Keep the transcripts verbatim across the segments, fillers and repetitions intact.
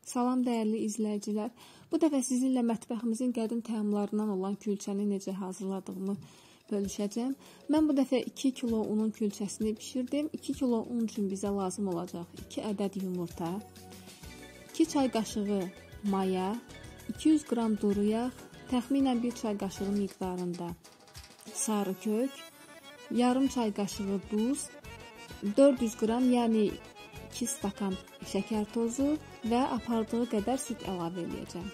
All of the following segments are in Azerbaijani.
Salam dəyərli izləyicilər. Bu dəfə sizinlə mətbəximizin qədim təamlarından olan külçəni necə hazırladığımı bölüşəcəm. Mən bu dəfə iki kilo unun külçəsini bişirdim. iki kilo un üçün bizə lazım olacaq iki ədəd yumurta, iki çay qaşığı maya, iki yüz qram duru yağ, təxminən bir çay qaşığı miqdarında sarı kök, yarım çay qaşığı duz, dörd yüz qram, yəni iki stakan şəkər tozu və apardığı qədər süd əlavə edəcəm.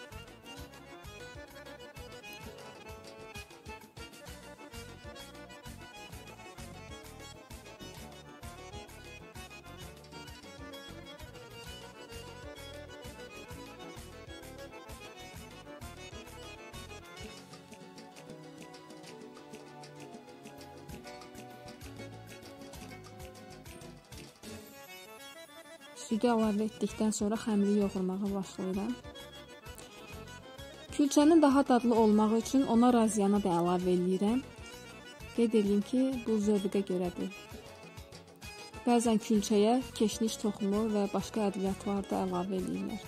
Südü əlavə etdikdən sonra xəmiri yoğurmağa başlayıram. Külçənin daha dadlı olmağı üçün ona raziyana da əlavə edirəm. Qeyd edeyim ki, bu zövqə görədir. Bəzən külçəyə keşniş toxumu və başqa ədviyyatlar da əlavə edirlər.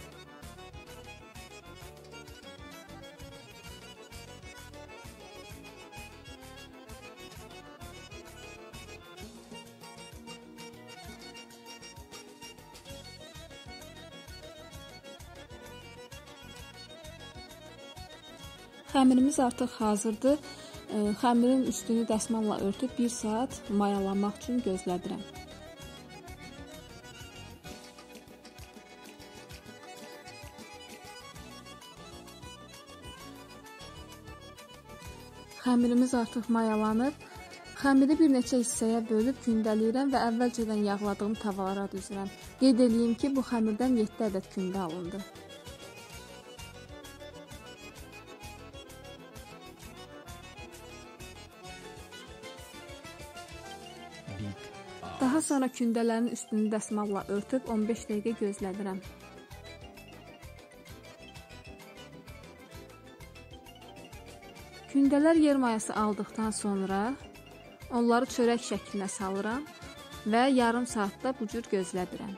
Xəmirimiz artıq hazırdır. Xəmirin üstünü dəsmalla örtüb bir saat mayalamaq üçün gözlədirəm. Xəmirimiz artıq mayalanıb. Xəmiri bir neçə hissəyə bölüb gündəliyirəm və əvvəlcədən yağladığım tavalara düzürəm. Qeyd edeyim ki, bu xəmirdən yeddi ədəd gündə alındı. Daha sonra kündələrin üstünü dəsmalla örtüb on beş dəqiqə gözlədirəm. Kündələr yer mayası aldıqdan sonra onları çörək şəklinə salıram və yarım saatda bu cür gözlədirəm.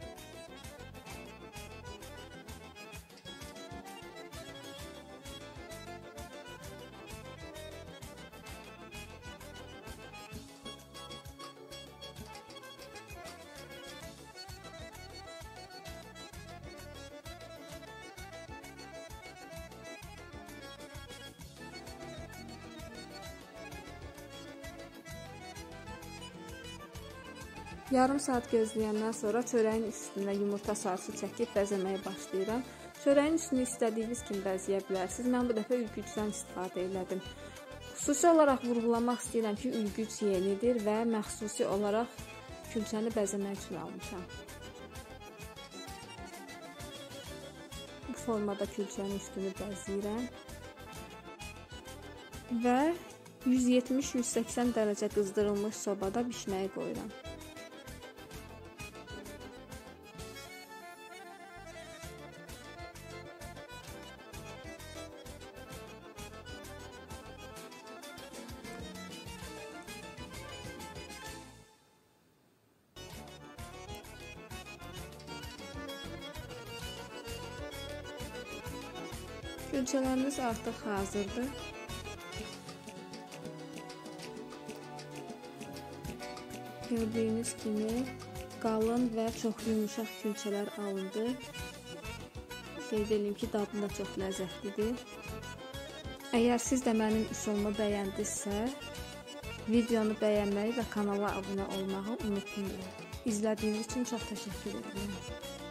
Yarım saat gözləyəndən sonra çörəyin üstünə yumurta sarısı çəkib bəzəməyə başlayıram. Çörəyin üstünü istədiyiniz kimi bəzəyə bilərsiniz. Mən bu dəfə ülgücdən istifadə elədim. Xüsusi olaraq vurğulamaq istəyirəm ki, ülgüc yenidir və məxsusi olaraq külçəni bəzəmək üçün almışam. Bu formada külçənin üstünü bəzəyirəm və yüz yetmiş yüz səksən dərəcə qızdırılmış sobada bişməyə qoyuram. Külçələrimiz artıq hazırdır. Gördüyünüz kimi qalın və çox yumuşaq külçələr alındı. Qeyd edeyim ki, dadı da çox ləzzətlidir. Əgər siz də mənim üsulumu bəyəndinizsə, videonu bəyənməyi və kanala abunə olmağı unutmayın. İzlədiyiniz üçün çox təşəkkür edirəm.